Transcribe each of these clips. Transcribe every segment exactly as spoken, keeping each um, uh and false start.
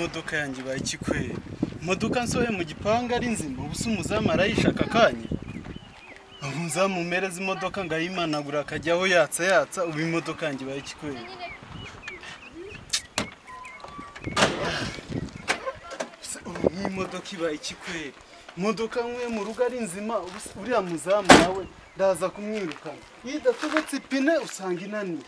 imodoka yanjye bayikikwera imodoka nsoye mu gipanga ari nzima ubusa umuzamu arayishaka kanya umuzamu umereza imodoka ngayimanagura akajyaho yatsa yatsa ubu imodoka yanjye bayikikwera imodoka ibaye ikikwera imodoka nkwe mu rugo ari nzima uriya muzamu nawe ndaza kumwirukana yidatobetse ipine usanga inaniye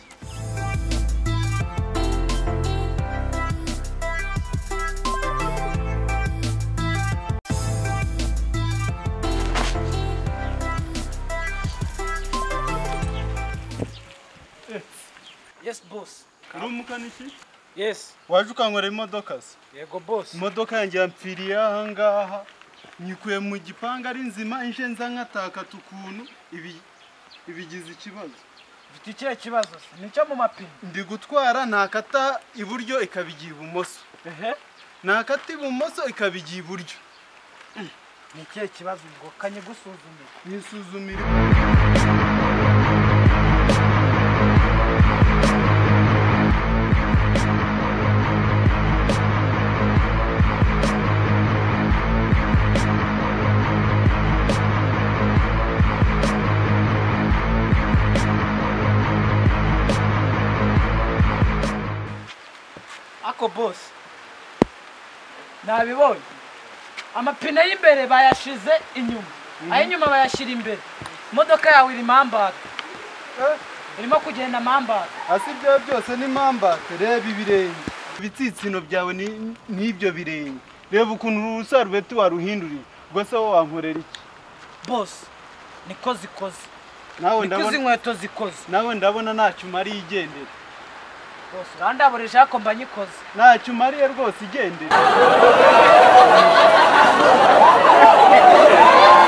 Yes boss. uri umukaniki Yes. waje ukankorera imodoka se Yego boss. imodoka yanjye yampfiriye aha ngaha nyikuye mu gipanga ari nzima inje nza nkataka tukuntu ibi ibigize ikibazo Mfite ikihe kibazo se? Nicyo mu mapine. ndi gutwara ntakata iburyo ikabigiye ibumoso Ehe. ntakata ibumoso ikabigiye iburyo Ni ikihe kibazo ngo kanye gusuzumira? nisuzumire Ako boss. Nabibonye. Amapine y'imbere bayashize inyuma. Ayi nyuma bayashira imbere. Imodoka yawe iri mambata. eh Irimo kugenda mambata. asibyo byose ni mambate reba ibirenge ibitsitsino byawe ni nibyo birenge reba ukuntu urusarubeti waruhinduriye ubwo se wowe wankorera iki Boss. Niko zikoze. nawe Niko ndabona inkweto zikoze. nawe ndabona ntacyo umariye igendera Boss, randaburisha ako mba nyikoze. ntacyo umariye rwose igendera